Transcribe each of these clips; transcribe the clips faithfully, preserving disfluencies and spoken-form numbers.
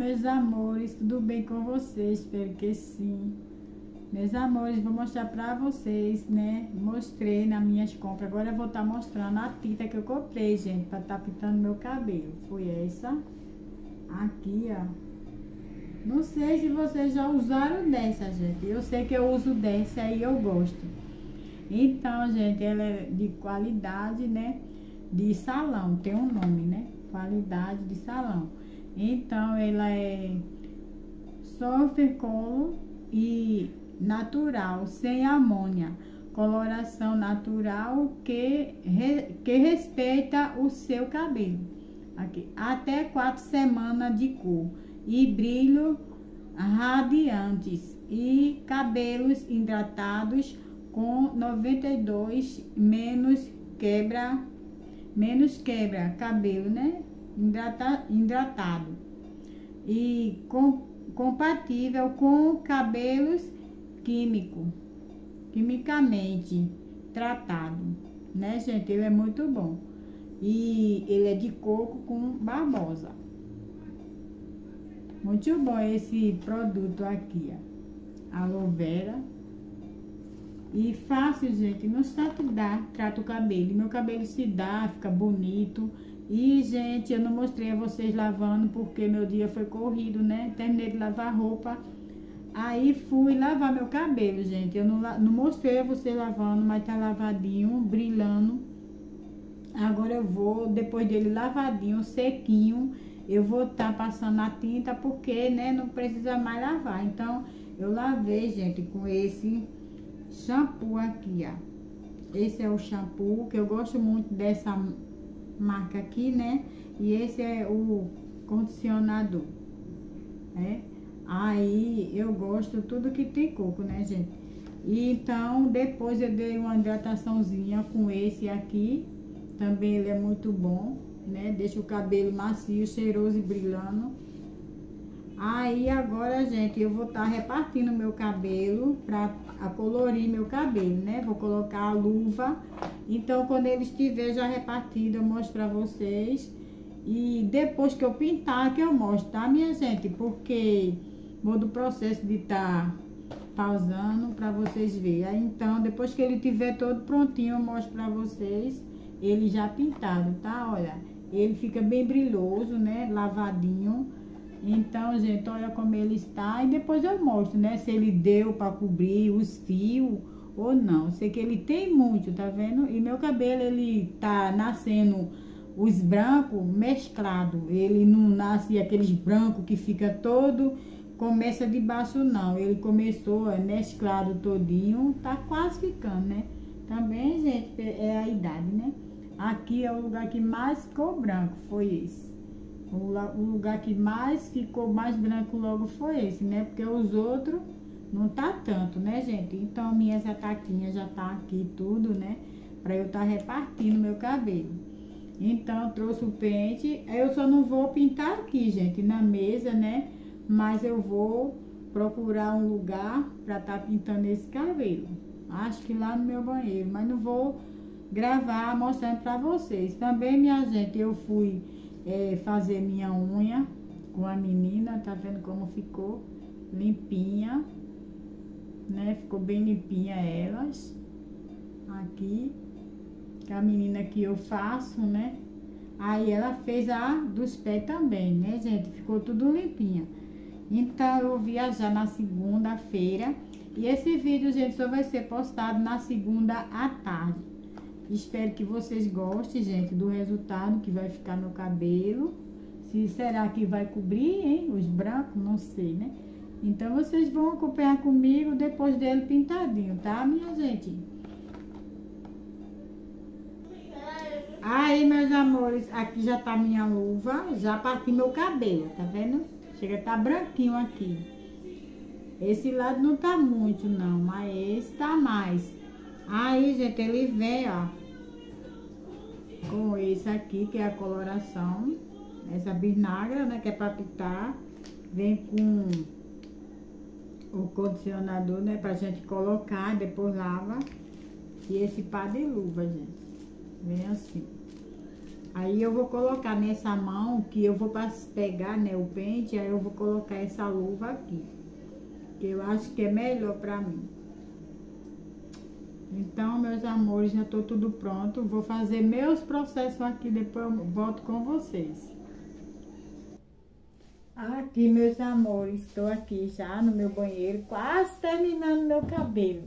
meus amores, tudo bem com vocês? Espero que sim. Meus amores, vou mostrar pra vocês, né? Mostrei nas minhas compras. Agora eu vou estar tá mostrando a tinta que eu comprei, gente, pra estar tá pintando meu cabelo. Foi essa. Aqui, ó. Não sei se vocês já usaram dessa, gente. Eu sei que eu uso dessa e eu gosto. Então, gente, ela é de qualidade, né? De salão, tem um nome, né? Qualidade de salão. Então, ela é soft color e natural, sem amônia. Coloração natural que, re, que respeita o seu cabelo. Aqui, até quatro semanas de cor e brilho radiantes e cabelos hidratados com noventa e dois menos quebra menos quebra cabelo, né? Hidrata, hidratado e com, compatível com cabelos químico quimicamente tratado, né, gente? Ele é muito bom e ele é de coco com babosa. Muito bom esse produto aqui, ó. Aloe vera. E fácil, gente. No instante dá, trata o cabelo. Meu cabelo se dá, fica bonito. E, gente, eu não mostrei a vocês lavando porque meu dia foi corrido, né? Terminei de lavar roupa. Aí fui lavar meu cabelo, gente. Eu não, não mostrei a vocês lavando, mas tá lavadinho, brilhando. Agora eu vou, depois dele lavadinho, sequinho, eu vou estar tá passando a tinta porque, né, não precisa mais lavar. Então, eu lavei, gente, com esse shampoo aqui, ó. Esse é o shampoo, que eu gosto muito dessa marca aqui, né? E esse é o condicionador, né? Aí, eu gosto tudo que tem coco, né, gente? E então, depois eu dei uma hidrataçãozinha com esse aqui. Também ele é muito bom, né? Deixa o cabelo macio, cheiroso e brilhando. Aí agora, gente, eu vou estar tá repartindo meu cabelo para acolorir meu cabelo, né? Vou colocar a luva. Então, quando ele estiver já repartido, eu mostro para vocês. E depois que eu pintar, que eu mostro, tá, minha gente? Porque vou do processo de estar tá pausando para vocês verem. Aí, então, depois que ele estiver todo prontinho, eu mostro para vocês. Ele já pintado, tá? Olha, ele fica bem brilhoso, né? Lavadinho. Então, gente, olha como ele está. E depois eu mostro, né? Se ele deu para cobrir os fios ou não. Sei que ele tem muito, tá vendo? E meu cabelo, ele tá nascendo os brancos mesclado. Ele não nasce aqueles brancos que fica todo... Começa de baixo, não. Ele começou é, mesclado todinho. Tá quase ficando, né? Também, gente, é a idade, né? Aqui é o lugar que mais ficou branco, foi esse. O lugar que mais ficou mais branco logo foi esse, né? Porque os outros não tá tanto, né, gente? Então, minhas ataquinhas já tá aqui tudo, né? Pra eu tá repartindo meu cabelo. Então, eu trouxe o pente. Eu só não vou pintar aqui, gente, na mesa, né? Mas eu vou procurar um lugar pra tá pintando esse cabelo. Acho que lá no meu banheiro, mas não vou gravar mostrando pra vocês. Também, minha gente, eu fui é, fazer minha unha com a menina, tá vendo como ficou? Limpinha, né? Ficou bem limpinha elas. Aqui, que a menina que eu faço, né? Aí ela fez a dos pés também, né, gente? Ficou tudo limpinha. Então, eu vou viajar na segunda-feira. E esse vídeo, gente, só vai ser postado na segunda à tarde. Espero que vocês gostem, gente, do resultado que vai ficar no cabelo. Se será que vai cobrir, hein? Os brancos, não sei, né? Então, vocês vão acompanhar comigo depois dele pintadinho, tá, minha gente? Aí, meus amores, aqui já tá minha luva. Já parti meu cabelo, tá vendo? Chega a tá branquinho aqui. Esse lado não tá muito, não, mas esse tá mais. Aí, gente, ele vem, ó, com esse aqui, que é a coloração. Essa bisnagra, né, que é pra pintar. Vem com o condicionador, né, pra gente colocar, depois lava. E esse pá de luva, gente. Vem assim. Aí eu vou colocar nessa mão que eu vou pegar, né, o pente, aí eu vou colocar essa luva aqui. Que eu acho que é melhor pra mim. Então, meus amores, já tô tudo pronto. Vou fazer meus processos aqui, depois eu volto com vocês. Aqui, meus amores, estou aqui já no meu banheiro, quase terminando meu cabelo.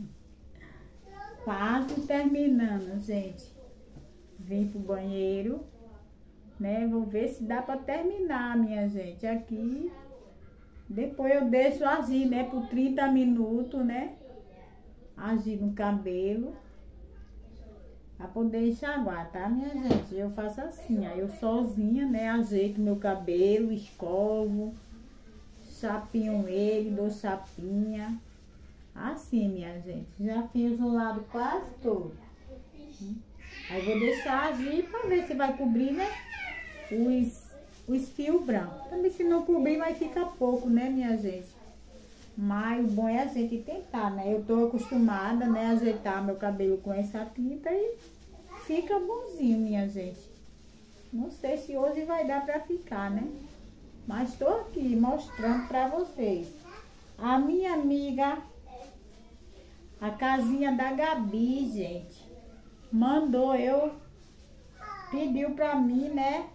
Quase terminando, gente. Vim pro banheiro, né? Vou ver se dá pra terminar, minha gente, aqui. Depois eu deixo agir, né, por trinta minutos, né? Agir no cabelo. Pra poder enxaguar, tá, minha gente? Eu faço assim, aí eu sozinha, né, ajeito meu cabelo, escovo, chapinho ele, dou chapinha. Assim, minha gente. Já fiz o lado quase todo. Aí vou deixar agir pra ver se vai cobrir, né, os, os fios brancos. Também se não cobrir vai ficar pouco, né, minha gente? Mas o bom é a gente tentar, né? Eu tô acostumada, né, a ajeitar meu cabelo com essa tinta e fica bonzinho, minha gente. Não sei se hoje vai dar pra ficar, né? Mas tô aqui mostrando pra vocês. A minha amiga, a casinha da Gabi, gente, mandou eu, pediu pra mim, né,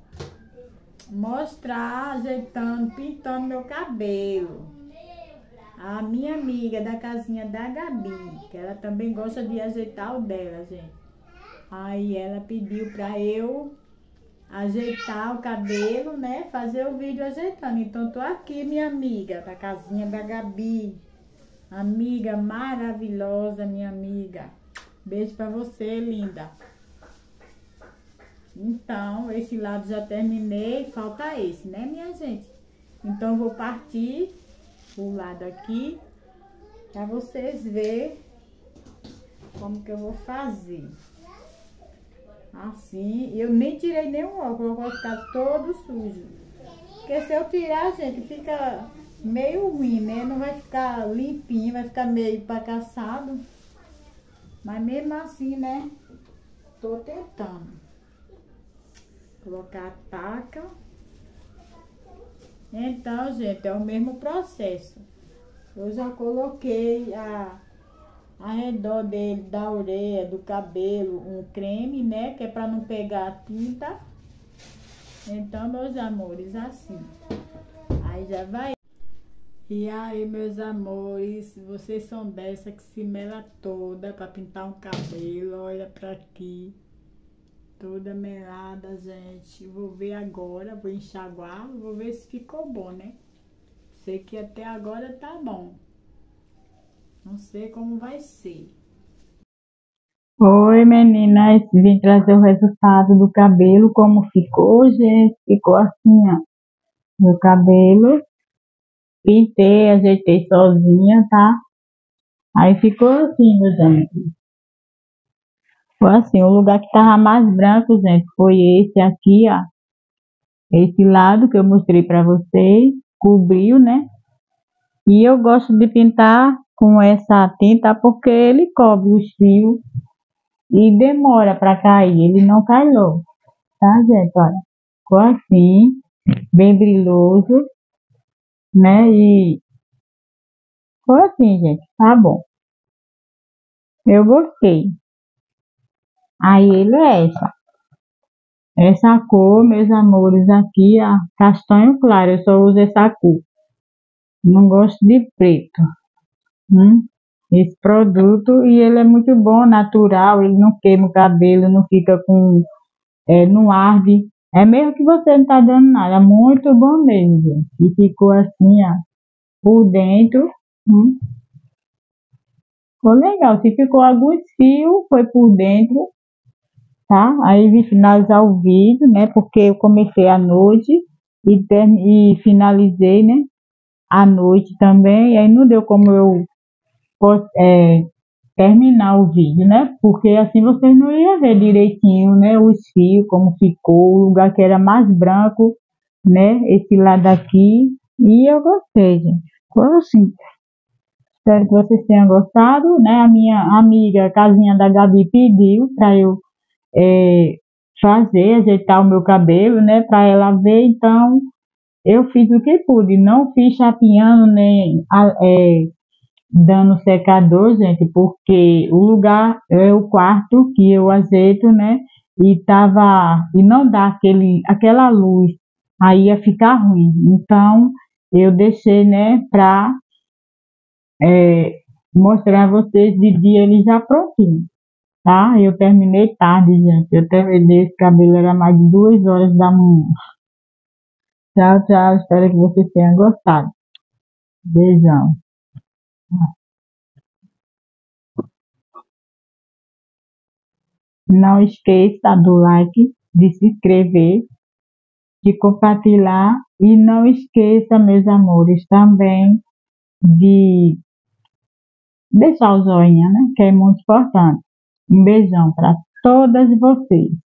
mostrar, ajeitando, pintando meu cabelo. A minha amiga da casinha da Gabi, que ela também gosta de ajeitar o dela, gente. Aí ela pediu pra eu ajeitar o cabelo, né? Fazer o vídeo ajeitando. Então tô aqui, minha amiga da casinha da Gabi. Amiga maravilhosa, minha amiga. Beijo pra você, linda. Então, esse lado já terminei. Falta esse, né, minha gente? Então vou partir o lado aqui para vocês verem como que eu vou fazer. Assim, eu nem tirei nenhum óculos, vai ficar todo sujo. Porque se eu tirar, gente, fica meio ruim, né? Não vai ficar limpinho, vai ficar meio pacaçado. Mas mesmo assim, né? Tô tentando. Colocar a taca. Então, gente, é o mesmo processo. Eu já coloquei a, ao redor dele, da orelha, do cabelo, um creme, né? Que é pra não pegar a tinta. Então, meus amores, assim. Aí já vai. E aí, meus amores, vocês são dessa que se mela toda pra pintar um cabelo. Olha pra aqui. Toda melada, gente. Vou ver agora, vou enxaguar, vou ver se ficou bom, né? Sei que até agora tá bom. Não sei como vai ser. Oi, meninas. Vim trazer o resultado do cabelo, como ficou, gente. Ficou assim, ó. Meu cabelo. Pintei, ajeitei sozinha, tá? Aí ficou assim, meus amigos. Foi assim, o lugar que tava mais branco, gente, foi esse aqui, ó. Esse lado que eu mostrei pra vocês, cobriu, né? E eu gosto de pintar com essa tinta porque ele cobre os fios e demora pra cair, ele não cai logo, tá, gente? Olha, ficou assim, bem brilhoso, né? E ficou assim, gente, tá bom. Eu gostei. Aí ele é essa. Essa cor, meus amores, aqui, a castanho claro, eu só uso essa cor. Não gosto de preto. Hum? Esse produto, e ele é muito bom, natural, ele não queima o cabelo, não fica com, é, não arde. É mesmo que você não tá dando nada, é muito bom mesmo, gente. E ficou assim, ó, por dentro. Hum? Ficou legal. Se ficou alguns fios, foi por dentro. Tá? Aí vim finalizar o vídeo, né? Porque eu comecei à noite e, ter, e finalizei, né? À noite também. E aí não deu como eu é, terminar o vídeo, né? Porque assim vocês não iam ver direitinho, né? Os fios, como ficou, o lugar que era mais branco, né? Esse lado aqui. E eu gostei, gente. Ficou assim. Espero que vocês tenham gostado, né? A minha amiga, a casinha da Gabi, pediu para eu É, fazer, ajeitar o meu cabelo, né, para ela ver. Então, eu fiz o que pude, não fiz chapeando nem a- é, dando secador, gente, porque o lugar é o quarto que eu ajeito, né, e tava, e não dá aquele, aquela luz, aí ia ficar ruim. Então, eu deixei, né, para mostrar a vocês de dia ele já prontinho, tá? Eu terminei tarde, gente. Eu terminei esse cabelo, era mais de duas horas da manhã. Tchau, tchau. Espero que vocês tenham gostado. Beijão. Não esqueça do like, de se inscrever, de compartilhar e não esqueça, meus amores, também de deixar o joinha, né? Que é muito importante. Um beijão para todas vocês.